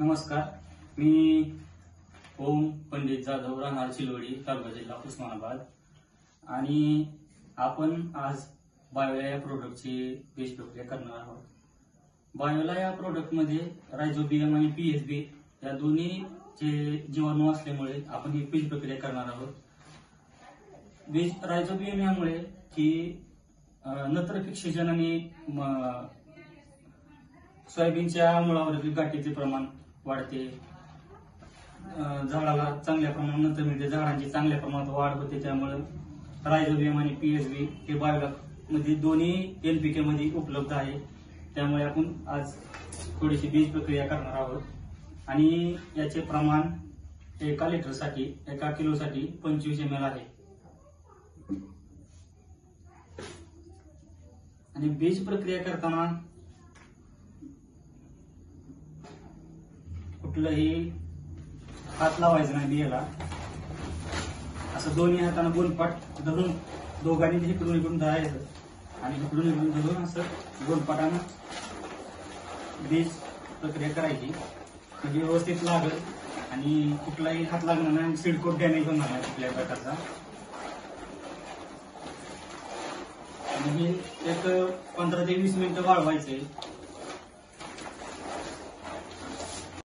नमस्कार, मी ओम पंडित जाधव, राहणार चिलवडी, तालुका जिल्हा उस्मानाबाद. आणि आपण आज बायोला या प्रोडक्टची बीज प्रक्रिया करणार आहोत. बायोला या प्रोडक्टमध्ये रायझोबियम आणि पीएसबी या दोन्हीचे जीवाणू असल्यामुळे आपण ही बीज प्रक्रिया करणार आहोत. रायझोबियम यामुळे की नत्रफिक्षेजन आणि सोयाबीनच्या मुळावरील गाठीचे प्रमाण वाढते, झाडाला चांगल्या प्रमाणात नत्र मिळते, झाडांची चांगल्या प्रमाणात वाढ होते. त्यामुळे रायझोबियम आणि पीएसबी हे बायोला मध्ये दोन्ही एनपीके मध्ये उपलब्ध आहे. त्यामुळे आपण आज थोडीशी बीज प्रक्रिया करणार आहोत. आणि याचे प्रमाण एका किलोसाठी 25 ml आहे. आणि बीज प्रक्रिया करताना कुठलंही हात लावायचा नाही बियाला. असं दोन्ही हाताने गोलपाट धरून दोघांनी इकडून इकडून धरायचं आणि इकडून इकडून धरून असं गोलपाटानं बीज प्रक्रिया करायची, म्हणजे व्यवस्थित लागल आणि कुठलाही हात लागणार नाही, सीडकोट डॅमेज होणार नाही कुठल्याही प्रकारचा. आणि हे एक 15 ते 20 मिनिटं वाळवायचे.